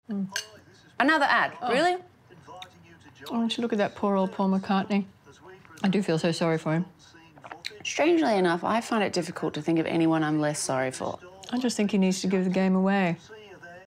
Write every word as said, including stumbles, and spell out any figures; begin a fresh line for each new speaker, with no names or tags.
Mm. Another ad, oh. Really?
Oh, don't you look at that poor old Paul McCartney. I do feel so sorry for him.
Strangely enough, I find it difficult to think of anyone I'm less sorry for.
I just think he needs to give the game away.